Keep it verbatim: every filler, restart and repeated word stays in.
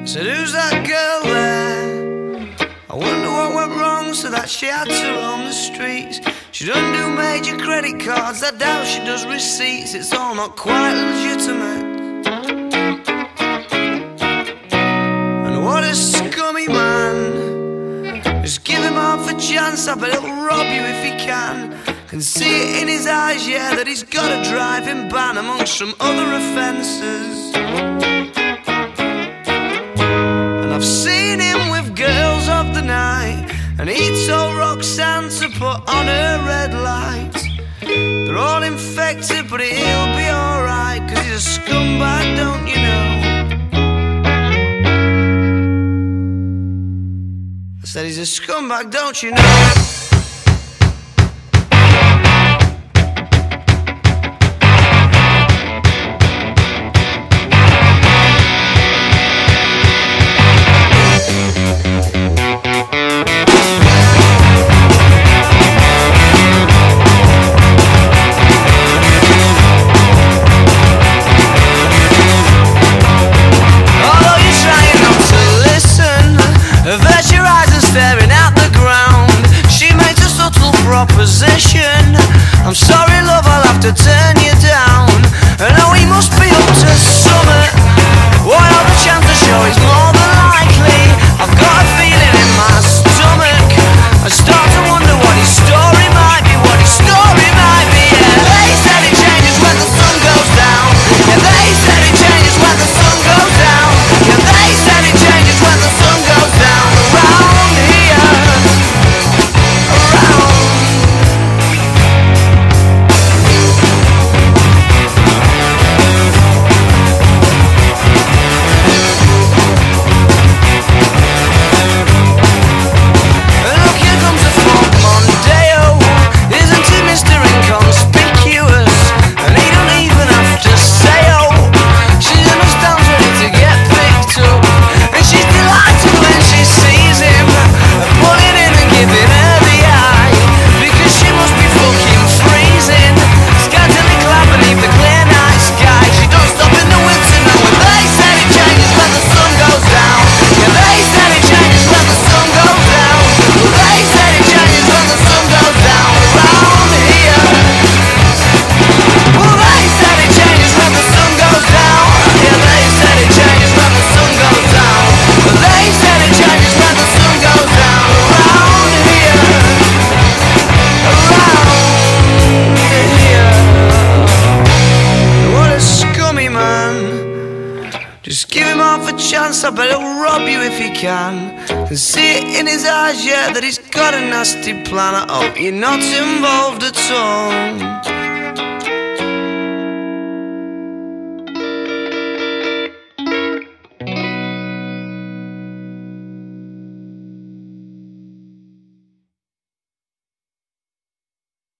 I said, who's that girl there? I wonder what went wrong so that she had to roam the streets. She doesn't do major credit cards, I doubt she does receipts. It's all not quite legitimate. And what a scummy man. Just give him half a chance, I bet he'll rob you if he can. Can see it in his eyes, yeah, that he's got a driving ban amongst some other offences. And I've seen him with girls of the night, and he told Roxanne to put on her red lights. They're all infected, but he'll be alright, cause he's a scumbag, don't you know? I said he's a scumbag, don't you know? Proposition. I'm sorry, love, I'll have to turn you down. I know he must be up to something. What are the chances? Sure, he's more than likely. I've got a feeling in my stomach. I start to wonder what his story might be. What his story might be. Yeah, they said it changes when the sun goes down. Yeah, they said it changes when the sun goes down. Yeah, they said it changes when the sun goes down. Around here, around. Just give him half a chance, I bet he'll rob you if he can. Can see it in his eyes, yeah, that he's got a nasty plan. I hope you're not involved at all.